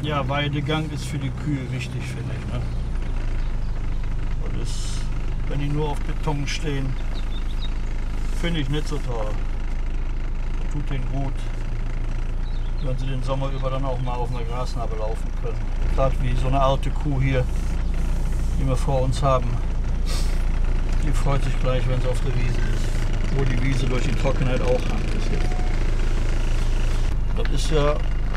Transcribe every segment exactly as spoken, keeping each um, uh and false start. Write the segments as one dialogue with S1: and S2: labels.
S1: Ja, Weidegang ist für die Kühe wichtig, finde ich. Ne? Und das, wenn die nur auf Beton stehen, finde ich nicht so toll. Das tut denen gut, wenn sie den Sommer über dann auch mal auf einer Grasnarbe laufen können. Gerade wie so eine alte Kuh hier, die wir vor uns haben. Die freut sich gleich, wenn sie auf der Wiese ist. Wo die Wiese durch die Trockenheit auch hat. Das ist ja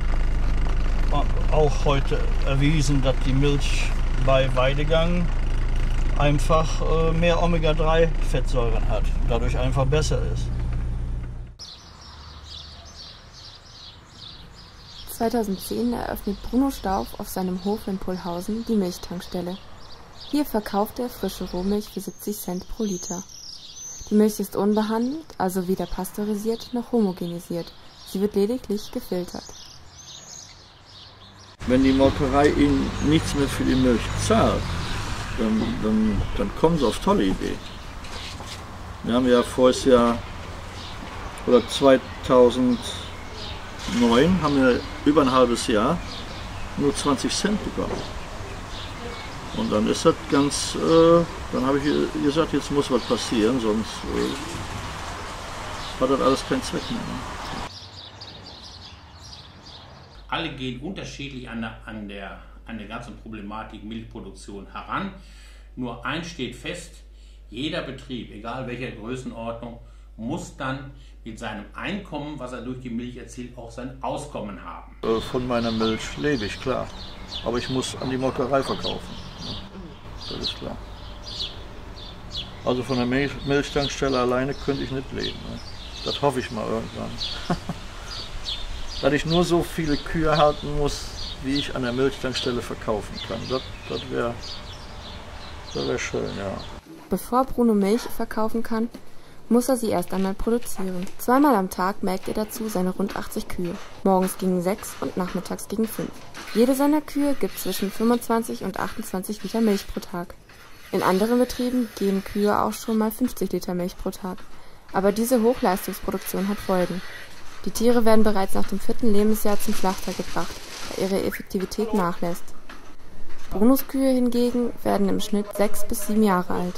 S1: auch heute erwiesen, dass die Milch bei Weidegang einfach äh, mehr Omega drei Fettsäuren hat, dadurch einfach besser ist.
S2: zweitausendzehn eröffnet Bruno Stauf auf seinem Hof in Pohlhausen die Milchtankstelle. Hier verkauft er frische Rohmilch für siebzig Cent pro Liter. Die Milch ist unbehandelt, also weder pasteurisiert noch homogenisiert. Sie wird lediglich gefiltert.
S1: Wenn die Molkerei ihnen nichts mehr für die Milch zahlt, dann, dann, dann kommen sie auf tolle Ideen. Wir haben ja voriges Jahr, oder zweitausendneun, haben wir über ein halbes Jahr nur zwanzig Cent bekommen. Und dann ist das ganz, äh, dann habe ich gesagt, jetzt muss was passieren, sonst äh, hat das alles keinen Zweck mehr.
S3: Alle gehen unterschiedlich an der, an, der, an der ganzen Problematik Milchproduktion heran. Nur eins steht fest, jeder Betrieb, egal welcher Größenordnung, muss dann mit seinem Einkommen, was er durch die Milch erzielt, auch sein Auskommen haben.
S1: Von meiner Milch lebe ich, klar. Aber ich muss an die Molkerei verkaufen. Das ist klar. Also von der Milch, Milchtankstelle alleine könnte ich nicht leben. Das hoffe ich mal irgendwann. Dass ich nur so viele Kühe halten muss, wie ich an der Milchtankstelle verkaufen kann. Das, das wäre das wär schön, ja.
S2: Bevor Bruno Milch verkaufen kann, muss er sie erst einmal produzieren. Zweimal am Tag melkt er dazu seine rund achtzig Kühe. Morgens gegen sechs und nachmittags gegen fünf. Jede seiner Kühe gibt zwischen fünfundzwanzig und achtundzwanzig Liter Milch pro Tag. In anderen Betrieben geben Kühe auch schon mal fünfzig Liter Milch pro Tag. Aber diese Hochleistungsproduktion hat Folgen. Die Tiere werden bereits nach dem vierten Lebensjahr zum Schlachter gebracht, da ihre Effektivität nachlässt. Brunos Kühe hingegen werden im Schnitt sechs bis sieben Jahre alt.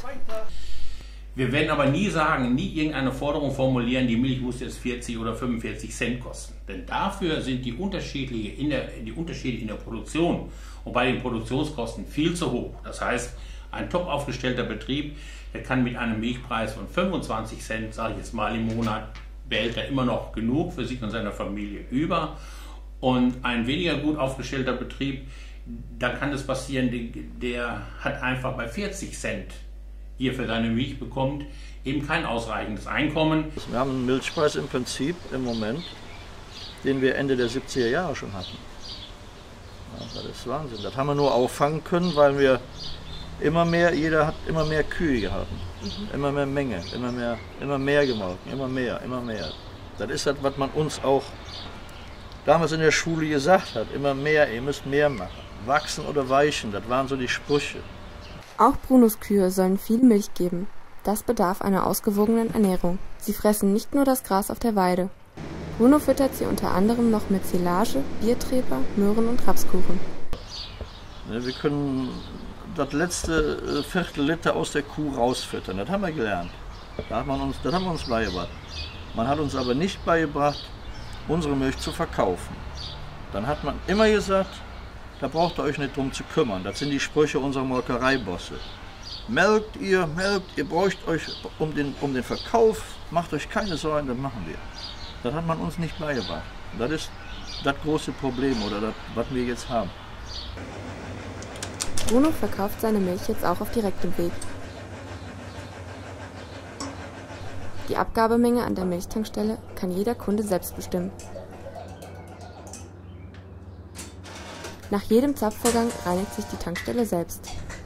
S3: Wir werden aber nie sagen, nie irgendeine Forderung formulieren, die Milch muss jetzt vierzig oder fünfundvierzig Cent kosten. Denn dafür sind die Unterschiede in der, die Unterschiede in der Produktion und bei den Produktionskosten viel zu hoch. Das heißt, ein top aufgestellter Betrieb, der kann mit einem Milchpreis von fünfundzwanzig Cent, sage ich jetzt mal im Monat, behält er immer noch genug für sich und seine Familie über. Und ein weniger gut aufgestellter Betrieb, da kann es passieren, der hat einfach bei vierzig Cent hier für seine Milch bekommt, eben kein ausreichendes Einkommen.
S1: Wir haben einen Milchpreis im Prinzip im Moment, den wir Ende der siebziger Jahre schon hatten. Ja, das ist Wahnsinn. Das haben wir nur auffangen können, weil wir immer mehr, jeder hat immer mehr Kühe gehabt. Mhm. Immer mehr Menge, immer mehr, immer mehr gemolken, immer mehr, immer mehr. Das ist das, was man uns auch damals in der Schule gesagt hat. Immer mehr, ihr müsst mehr machen. Wachsen oder weichen, das waren so die Sprüche.
S2: Auch Brunos Kühe sollen viel Milch geben. Das bedarf einer ausgewogenen Ernährung. Sie fressen nicht nur das Gras auf der Weide. Bruno füttert sie unter anderem noch mit Silage, Biertreber, Möhren und Rapskuchen.
S1: Wir können das letzte Viertel Liter aus der Kuh rausfüttern. Das haben wir gelernt. Das, hat man uns, das haben wir uns beigebracht. Man hat uns aber nicht beigebracht, unsere Milch zu verkaufen. Dann hat man immer gesagt, da braucht ihr euch nicht drum zu kümmern. Das sind die Sprüche unserer Molkereibosse. Melkt ihr, melkt, ihr braucht euch um den, um den Verkauf, macht euch keine Sorgen, das machen wir. Das hat man uns nicht beigebracht. Das ist das große Problem, oder das, was wir jetzt haben.
S2: Bruno verkauft seine Milch jetzt auch auf direktem Weg. Die Abgabemenge an der Milchtankstelle kann jeder Kunde selbst bestimmen. Nach jedem Zapfvorgang reinigt sich die Tankstelle selbst.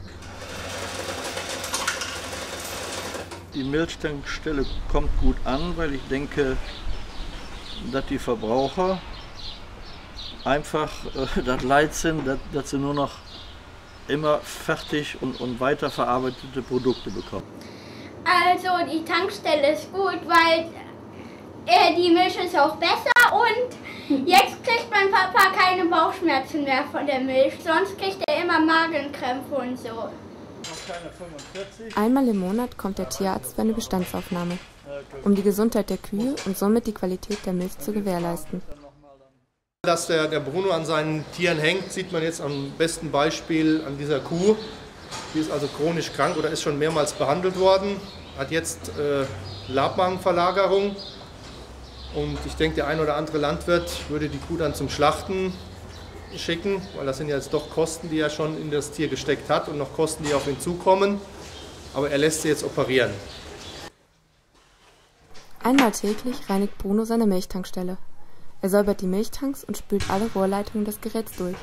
S1: Die Milchtankstelle kommt gut an, weil ich denke, dass die Verbraucher einfach äh, das leid sind, dass, dass sie nur noch immer fertig und, und weiterverarbeitete Produkte bekommen.
S4: Also die Tankstelle ist gut, weil äh, die Milch ist auch besser und Jetzt kriegt mein Papa keine Bauchschmerzen mehr von der Milch, sonst kriegt er immer Magenkrämpfe und so.
S2: Einmal im Monat kommt der Tierarzt für eine Bestandsaufnahme, um die Gesundheit der Kühe und somit die Qualität der Milch zu gewährleisten.
S5: Dass der, der Bruno an seinen Tieren hängt, sieht man jetzt am besten Beispiel an dieser Kuh. Die ist also chronisch krank oder ist schon mehrmals behandelt worden, hat jetzt äh, Labmagenverlagerung. Und ich denke, der ein oder andere Landwirt würde die Kuh dann zum Schlachten schicken, weil das sind ja jetzt doch Kosten, die er schon in das Tier gesteckt hat und noch Kosten, die auf ihn zukommen. Aber er lässt sie jetzt operieren.
S2: Einmal täglich reinigt Bruno seine Milchtankstelle. Er säubert die Milchtanks und spült alle Rohrleitungen des Geräts durch.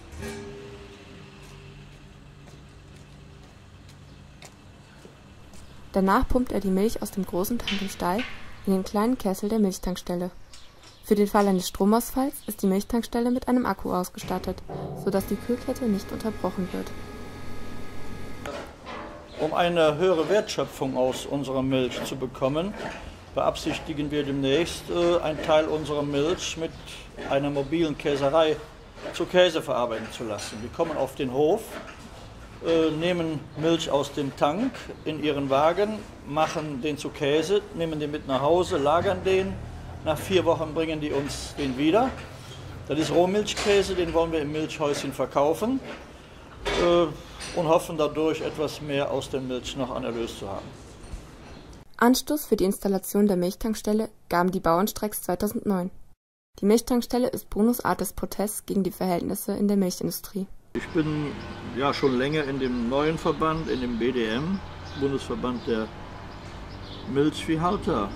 S2: Danach pumpt er die Milch aus dem großen Tank im Stall in den kleinen Kessel der Milchtankstelle. Für den Fall eines Stromausfalls ist die Milchtankstelle mit einem Akku ausgestattet, sodass die Kühlkette nicht unterbrochen wird.
S1: Um eine höhere Wertschöpfung aus unserer Milch zu bekommen, beabsichtigen wir demnächst, äh, einen Teil unserer Milch mit einer mobilen Käserei zu Käse verarbeiten zu lassen. Wir kommen auf den Hof, äh, nehmen Milch aus dem Tank in ihren Wagen, machen den zu Käse, nehmen den mit nach Hause, lagern den. Nach vier Wochen bringen die uns den wieder. Das ist Rohmilchkäse, den wollen wir im Milchhäuschen verkaufen äh, und hoffen dadurch etwas mehr aus der Milch noch an Erlös zu haben.
S2: Anstoß für die Installation der Milchtankstelle gaben die Bauernstreiks zweitausendneun. Die Milchtankstelle ist Brunos Art des Protests gegen die Verhältnisse in der Milchindustrie.
S1: Ich bin ja schon länger in dem neuen Verband, in dem B D M, Bundesverband der Milchviehhalter.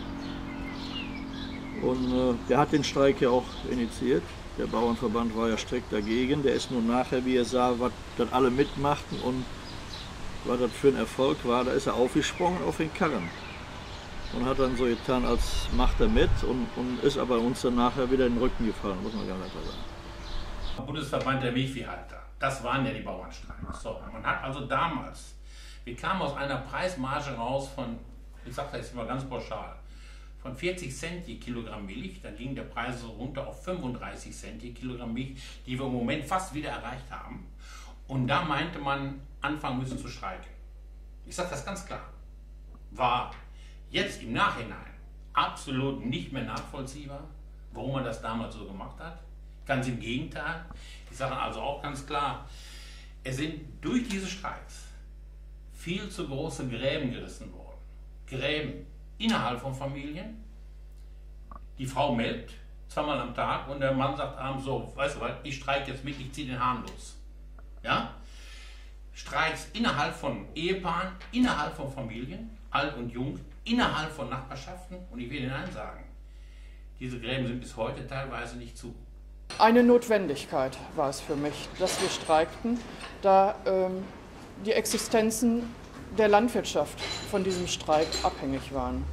S1: Und äh, der hat den Streik ja auch initiiert. Der Bauernverband war ja strikt dagegen. Der ist nun nachher, wie er sah, was das alle mitmachten und was das für ein Erfolg war, da ist er aufgesprungen auf den Karren. Und hat dann so getan, als macht er mit und, und ist aber uns dann nachher wieder in den Rücken gefallen, muss man ganz einfach sagen.
S3: Bundesverband der Milchviehhalter, das waren ja die Bauernstreiks. So, man hat also damals, wir kamen aus einer Preismarge raus von, ich sage das jetzt mal ganz pauschal, von vierzig Cent je Kilogramm Milch, dann ging der Preis runter auf fünfunddreißig Cent je Kilogramm Milch, die wir im Moment fast wieder erreicht haben. Und da meinte man, anfangen müssen zu streiken. Ich sage das ganz klar. War jetzt im Nachhinein absolut nicht mehr nachvollziehbar, warum man das damals so gemacht hat. Ganz im Gegenteil. Ich sage also auch ganz klar, es sind durch diese Streiks viel zu große Gräben gerissen worden. Gräben innerhalb von Familien. Die Frau meldet zweimal am Tag und der Mann sagt abends so, weißt du was, ich streike jetzt mit, ich ziehe den Hahn los. Ja? Streiks innerhalb von Ehepaaren, innerhalb von Familien, alt und jung, innerhalb von Nachbarschaften und ich will Ihnen eins sagen, diese Gräben sind bis heute teilweise nicht zu.
S6: Eine Notwendigkeit war es für mich, dass wir streikten, da ähm, die Existenzen der Landwirtschaft von diesem Streik abhängig waren.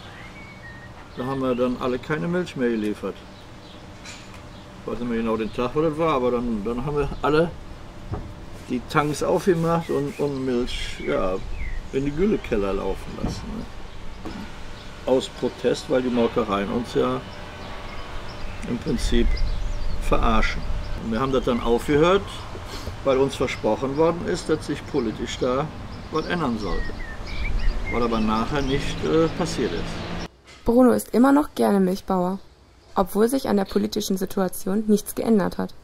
S1: Da haben wir dann alle keine Milch mehr geliefert. Ich weiß nicht mehr genau den Tag, wo das war, aber dann, dann haben wir alle die Tanks aufgemacht und, und Milch ja, in die Güllekeller laufen lassen. Ne? Aus Protest, weil die Molkereien uns ja im Prinzip verarschen. Und wir haben das dann aufgehört, weil uns versprochen worden ist, dass sich politisch da was ändern sollte. Was aber nachher nicht äh, passiert ist.
S2: Bruno ist immer noch gerne Milchbauer, obwohl sich an der politischen Situation nichts geändert hat.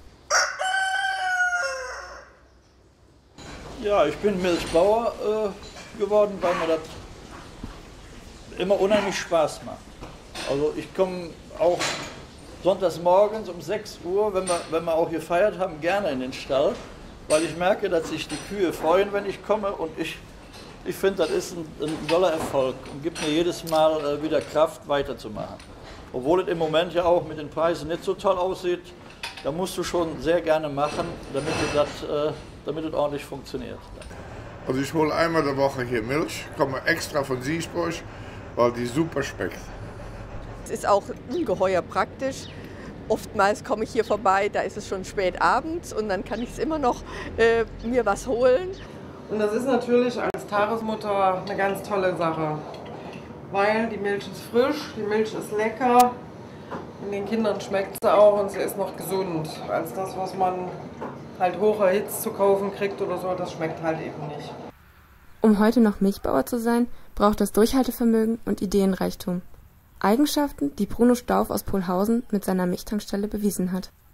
S1: Ja, ich bin Milchbauer äh, geworden, weil mir das immer unheimlich Spaß macht. Also ich komme auch sonntags morgens um sechs Uhr, wenn wir, wenn wir auch gefeiert haben, gerne in den Stall, weil ich merke, dass sich die Kühe freuen, wenn ich komme und ich, ich finde, das ist ein, ein toller Erfolg und gibt mir jedes Mal äh, wieder Kraft, weiterzumachen. Obwohl es im Moment ja auch mit den Preisen nicht so toll aussieht, da musst du schon sehr gerne machen, damit es äh, damit es ordentlich funktioniert.
S7: Also ich hole einmal die Woche hier Milch, komme extra von Siesburg, weil die super schmeckt.
S8: Es ist auch ungeheuer praktisch. Oftmals komme ich hier vorbei, da ist es schon spät abends und dann kann ich es immer noch äh, mir was holen.
S6: Und das ist natürlich als Tagesmutter eine ganz tolle Sache, weil die Milch ist frisch, die Milch ist lecker
S9: Und den Kindern schmeckt sie auch und sie ist noch gesund. Als das, was man halt hoch erhitzt zu kaufen kriegt oder so, das schmeckt halt eben nicht.
S2: Um heute noch Milchbauer zu sein, braucht es Durchhaltevermögen und Ideenreichtum. Eigenschaften, die Bruno Stauf aus Pohlhausen mit seiner Milchtankstelle bewiesen hat.